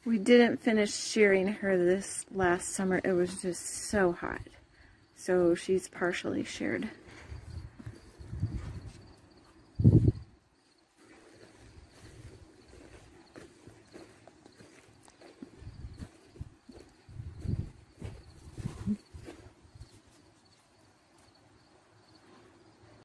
We didn't finish shearing her this last summer. It was just so hot. So she's partially sheared.